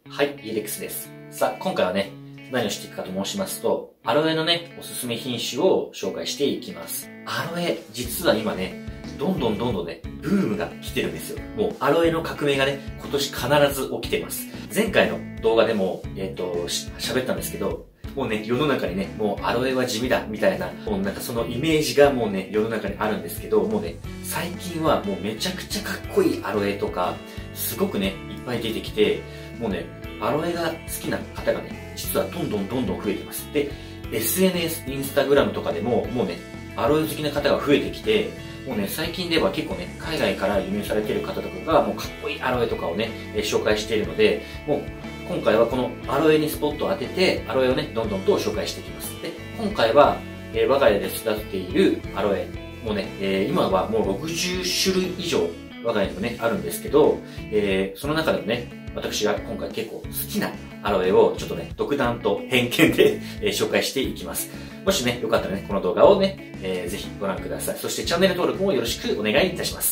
はい、イーレックスです。さあ、今回はね、何をしていくかと申しますと、アロエのね、おすすめ品種を紹介していきます。アロエ、実は今ね、どんどんね、ブームが来てるんですよ。もう、アロエの革命がね、今年必ず起きてます。前回の動画でも、喋ったんですけど、もうね、世の中にね、もうアロエは地味だ、みたいな、もうなんかそのイメージがもうね、世の中にあるんですけど、もうね、最近はもうめちゃくちゃかっこいいアロエとか、すごくね、いっぱい出てきて、もうね、アロエが好きな方がね、実はどんどん増えてます。で、SNS、インスタグラムとかでも、もうね、アロエ好きな方が増えてきて、もうね、最近では結構ね、海外から輸入されている方とかが、もうかっこいいアロエとかをね、紹介しているので、もう、今回はこのアロエにスポットを当てて、アロエをね、どんどんと紹介していきます。で、今回は、我が家で育てているアロエ、もうね、今はもう60種類以上、我が家にもね、あるんですけど、その中でもね、私が今回結構好きなアロエをちょっとね、独断と偏見で、紹介していきます。もしね、よかったらね、この動画をね、ぜひご覧ください。そしてチャンネル登録もよろしくお願いいたします。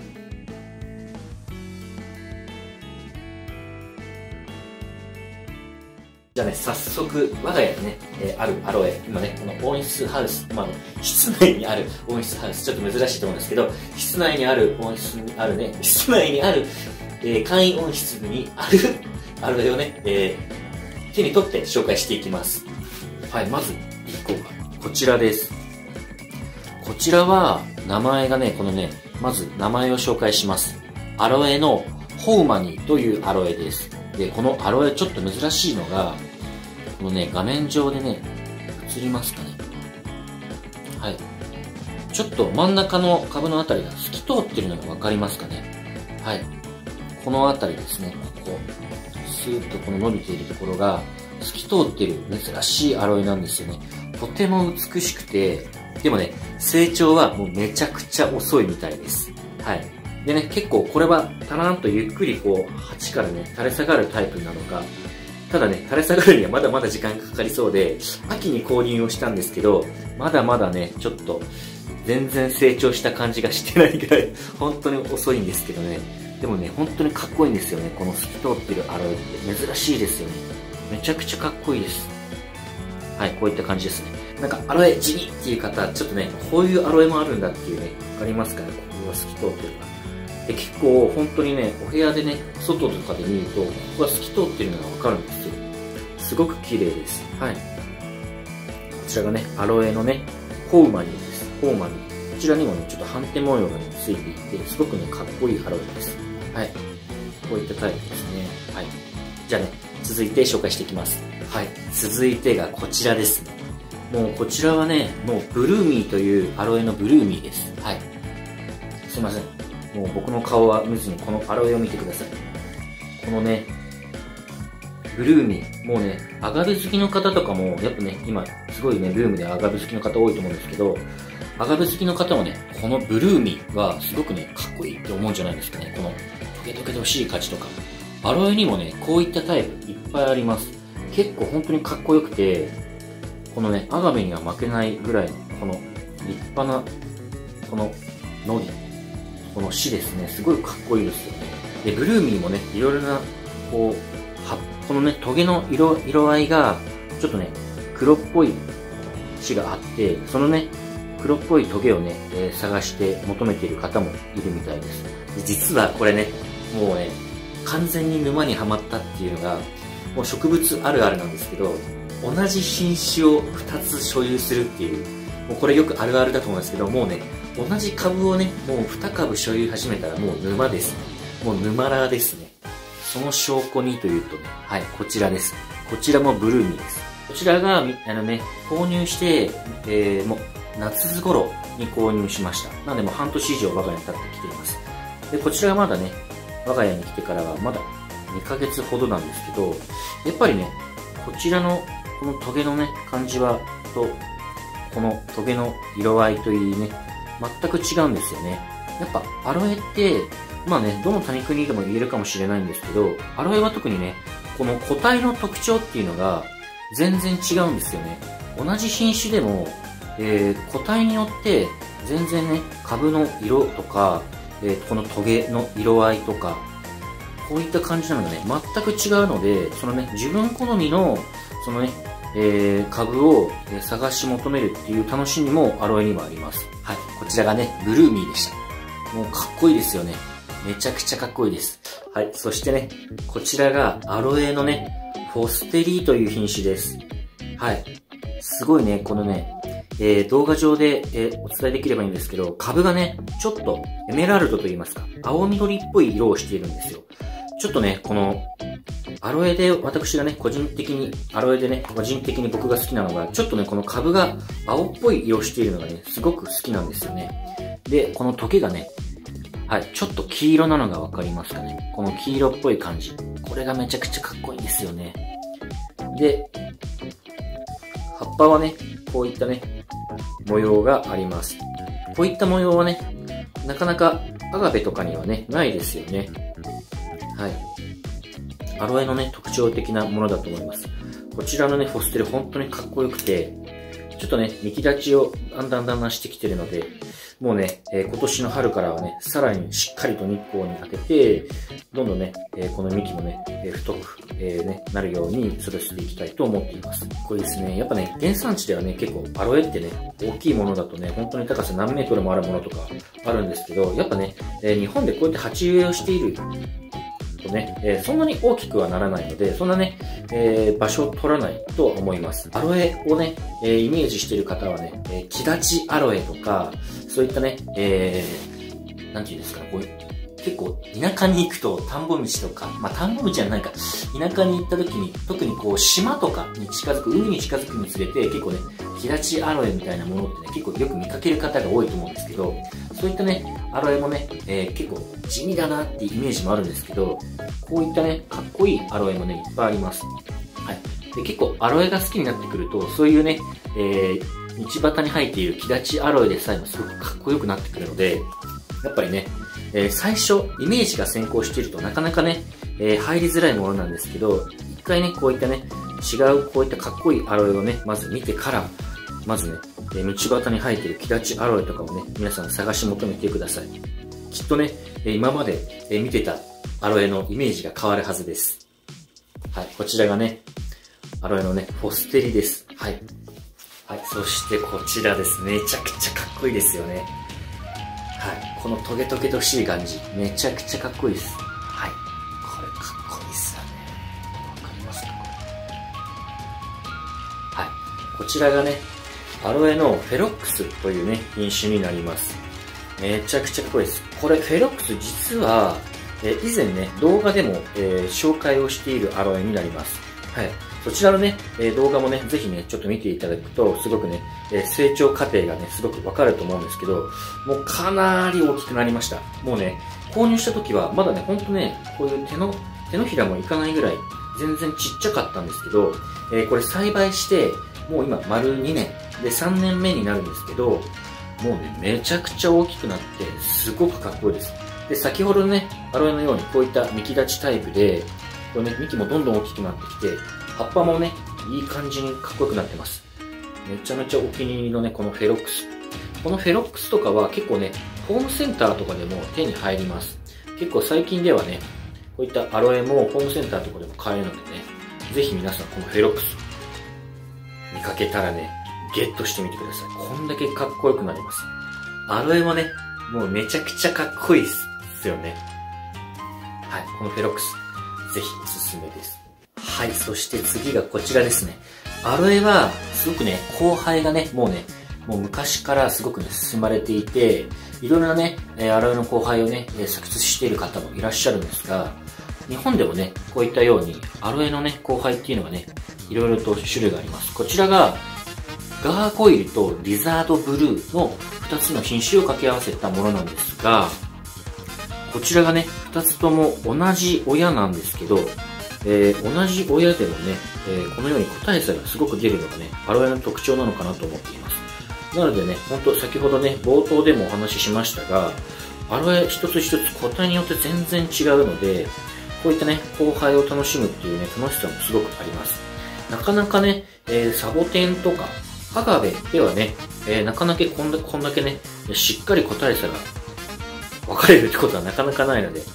じゃあね、早速、我が家にね、あるアロエ、今ね、この温室ハウス、室内にある温室ハウス、ちょっと珍しいと思うんですけど、室内にある温室にあるね、室内にある、簡易温室にあるアロエをね、手に取って紹介していきます。はい、まず1個がこちらです。こちらは、名前がね、このね、まず名前を紹介します。アロエのホウマニというアロエです。で、このアロエちょっと珍しいのが、このね、画面上でね、映りますかね。はい。ちょっと真ん中の株のあたりが透き通ってるのがわかりますかね。はい。このあたりですね、ここ。スーッとこの伸びているところが、透き通っている珍しいアロエなんですよね。とても美しくて、でもね、成長はもうめちゃくちゃ遅いみたいです。はい。でね、結構これはたらーんとゆっくりこう、鉢からね、垂れ下がるタイプなのか、ただね、垂れ下がるにはまだまだ時間がかかりそうで、秋に購入をしたんですけど、まだまだね、ちょっと、全然成長した感じがしてないぐらい、本当に遅いんですけどね。でもね、本当にかっこいいんですよね。この透き通ってるアロエって珍しいですよね。めちゃくちゃかっこいいです。はい、こういった感じですね。なんか、アロエ地味っていう方、ちょっとね、こういうアロエもあるんだっていうね、わかりますかね、ここが透き通ってるから。で、結構本当にね、お部屋でね、外とかで見ると、ここが透き通ってるのがわかるんですよ。すごく綺麗です。はい。こちらがね、アロエのね、ホウマニーです。ホウマニー。こちらにもね、ちょっと斑点模様がね、ついていて、すごくね、かっこいいアロエです。はい。こういったタイプですね。はい。じゃあね、続いて紹介していきます。はい。続いてがこちらですね。もうこちらはね、もうブルーミーというアロエのブルーミーです。はい。すいません。もう僕の顔は見ずにこのアロエを見てください。このね、ブルーミー。もうね、アガベ好きの方とかも、やっぱね、今、すごいね、ブームでアガベ好きの方多いと思うんですけど、アガベ好きの方もね、このブルーミーはすごくね、かっこいいって思うんじゃないですかね。この、トゲトゲで欲しい感じとか。アロエにもね、こういったタイプいっぱいあります。結構本当にかっこよくて、このね、アガベには負けないぐらいの、この立派な、この、ノギ。この枝ですね、すごいかっこいいですよね。で、ブルーミーもね、いろいろな、こう、このね、トゲの色合いが、ちょっとね、黒っぽい枝があって、そのね、黒っぽいトゲをね、探して求めている方もいるみたいです。で実はこれね、もうね、完全に沼にはまったっていうのが、もう植物あるあるなんですけど、同じ品種を2つ所有するっていう、もうこれよくあるあるだと思うんですけど、もうね、同じ株をね、もう2株所有始めたらもう沼ですね。もう沼ラーですね。その証拠にというとね、はい、こちらです。こちらもブルーミーです。こちらが、購入して、もう夏頃に購入しました。なのでもう半年以上我が家に経ってきています。で、こちらはまだね、我が家に来てからはまだ2ヶ月ほどなんですけど、やっぱりね、こちらのこのトゲのね、感じは、このトゲの色合いといいね、全く違うんですよね。やっぱアロエって、まあね、どの多肉にでも言えるかもしれないんですけど、アロエは特にね、この個体の特徴っていうのが全然違うんですよね。同じ品種でも、個体によって全然ね、株の色とか、このトゲの色合いとか、 こういった感じなのがね、全く違うので、そのね、自分好みの、そのね、株を探し求めるっていう楽しみもアロエにはあります。はい。こちらがね、ブルーミーでした。もうかっこいいですよね。めちゃくちゃかっこいいです。はい。そしてね、こちらがアロエのね、フォステリーという品種です。はい。すごいね、このね、動画上で、お伝えできればいいんですけど、株がね、ちょっとエメラルドと言いますか、青緑っぽい色をしているんですよ。ちょっとね、この、アロエで、私がね、個人的に僕が好きなのが、ちょっとね、この株が青っぽい色をしているのがね、すごく好きなんですよね。で、このトゲがね、はい、ちょっと黄色なのがわかりますかね。この黄色っぽい感じ。これがめちゃくちゃかっこいいんですよね。で、葉っぱはね、こういったね、模様があります。こういった模様はね、なかなかアガベとかにはね、ないですよね。はい。アロエのね、特徴的なものだと思います。こちらのね、フォステル本当にかっこよくて、ちょっとね、見木立ちをだんだんしてきてるので、もうね、今年の春からはね、さらにしっかりと日光に当てて、どんどんね、この幹もね、太く、なるように育てていきたいと思っています。これですね、やっぱね、原産地ではね、結構アロエってね、大きいものだとね、本当に高さ何メートルもあるものとかあるんですけど、やっぱね、日本でこうやって鉢植えをしているとね、そんなに大きくはならないので、そんなね、場所を取らないと思います。アロエをね、イメージしている方はね、木立ちアロエとか、そういったね、なんていうんですか、こう結構田舎に行くと田んぼ道とか、まあ田んぼ道じゃないか、田舎に行った時に、特にこう島とかに近づく、海に近づくにつれて結構ね、木立ちアロエみたいなものってね、結構よく見かける方が多いと思うんですけど、そういったね、アロエもね、結構地味だなっていうイメージもあるんですけど、こういったね、かっこいいアロエもね、いっぱいあります。はい。で、結構アロエが好きになってくると、そういうね、道端に生えている木立ちアロエでさえもすごくかっこよくなってくるので、やっぱりね、最初、イメージが先行しているとなかなかね、入りづらいものなんですけど、一回ね、こういったね、違うこういったかっこいいアロエをね、まず見てから、まずね、道端に生えている木立ちアロエとかをね、皆さん探し求めてください。きっとね、今まで見てたアロエのイメージが変わるはずです。はい、こちらがね、アロエのね、フォステリです。はい。はい、そしてこちらです。めちゃくちゃかっこいいですよね。はい、このトゲトゲとしい感じ、めちゃくちゃかっこいいです。はい、これかっこいいっすよね。わかりますか？はい、こちらがね、アロエのフェロックスというね、品種になります。めちゃくちゃかっこいいです。これ、フェロックス実は、以前ね、動画でも、紹介をしているアロエになります。はい。そちらのね、動画もね、ぜひね、ちょっと見ていただくと、すごくね、成長過程がね、すごくわかると思うんですけど、もうかなり大きくなりました。もうね、購入した時は、まだね、ほんとね、こういう手のひらもいかないぐらい、全然ちっちゃかったんですけど、これ栽培して、もう今、丸2年、で、3年目になるんですけど、もうね、めちゃくちゃ大きくなって、すごくかっこいいです。で、先ほどね、アロエのようにこういった幹立ちタイプで、これね、幹もどんどん大きくなってきて、葉っぱもね、いい感じにかっこよくなってます。めちゃめちゃお気に入りのね、このフェロックス。このフェロックスとかは結構ね、ホームセンターとかでも手に入ります。結構最近ではね、こういったアロエもホームセンターとかでも買えるのでね、ぜひ皆さんこのフェロックス、見かけたらね、ゲットしてみてください。こんだけかっこよくなります。アロエもね、もうめちゃくちゃかっこいいですよね。はい、このフェロックス、ぜひおすすめです。はい、そして次がこちらですね。アロエは、すごくね、交配がね、もう昔からすごくね、進まれていて、いろいろなね、アロエの交配をね、作出している方もいらっしゃるんですが、日本でもね、こういったように、アロエのね、交配っていうのがね、いろいろと種類があります。こちらが、ガーゴイルとリザードブルーの2つの品種を掛け合わせたものなんですが、こちらがね、2つとも同じ親なんですけど、同じ親でもね、このように個体差がすごく出るのがね、アロエの特徴なのかなと思っています。なのでね、ほんと先ほどね、冒頭でもお話ししましたが、アロエ一つ一つ個体によって全然違うので、こういったね、交配を楽しむっていうね、楽しさもすごくあります。なかなかね、サボテンとか、アガベではね、なかなかこんだけね、しっかり個体差が分かれるってことはなかなかないので、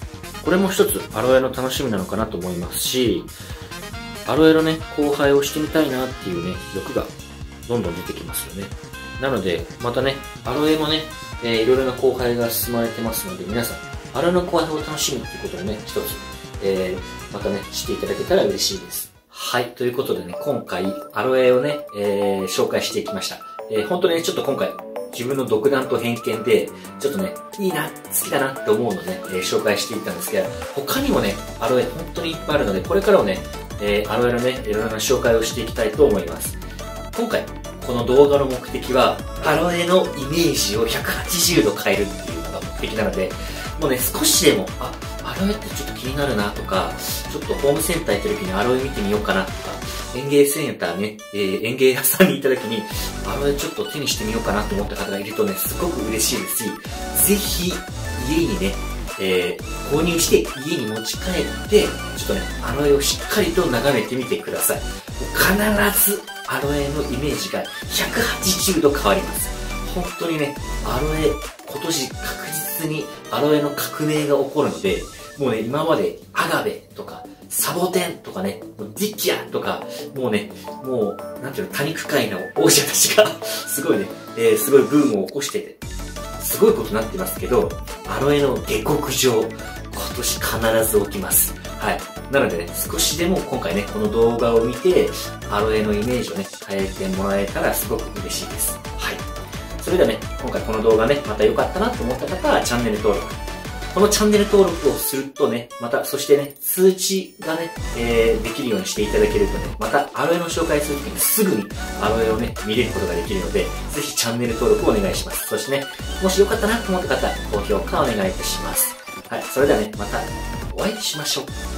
これも一つアロエの楽しみなのかなと思いますし、アロエのね、交配をしてみたいなっていうね、欲がどんどん出てきますよね。なので、またね、アロエもね、いろいろな交配が進まれてますので、皆さん、アロエの交配を楽しむっていうことをね、一つ、またね、していただけたら嬉しいです。はい、ということでね、今回、アロエをね、紹介していきました。本当にね、ちょっと今回、自分の独断と偏見で、ちょっとね、いいな、好きだなって思うのね、紹介していったんですけど、他にもね、アロエ本当にいっぱいあるので、これからもね、アロエのね、いろいろな紹介をしていきたいと思います。今回、この動画の目的は、アロエのイメージを180度変えるっていうのが目的なので、もうね、少しでも、アロエってちょっと気になるなとか、ちょっとホームセンター行った時にアロエ見てみようかなとか、園芸センターね、園芸屋さんに行った時に、アロエちょっと手にしてみようかなと思った方がいるとね、すごく嬉しいですし、ぜひ、家にね、購入して家に持ち帰って、ちょっとね、アロエをしっかりと眺めてみてください。必ず、アロエのイメージが180度変わります。本当にね、アロエ、今年確実にアロエの革命が起こるので、もうね、今までアガベとか、サボテンとかね、ディキアとか、もうね、なんていうの、多肉界の王者たちが、すごいね、すごいブームを起こしてて、すごいことになってますけど、アロエの下克上、今年必ず起きます。はい。なのでね、少しでも今回ね、この動画を見て、アロエのイメージをね、変えてもらえたらすごく嬉しいです。はい。それではね、今回この動画ね、また良かったなと思った方はチャンネル登録。このチャンネル登録をするとね、また、そしてね、通知がね、できるようにしていただけるとね、また、アロエの紹介するときにすぐにアロエをね、見れることができるので、ぜひチャンネル登録をお願いします。そしてね、もしよかったなと思った方、高評価お願いいたします。はい、それではね、またお会いしましょう。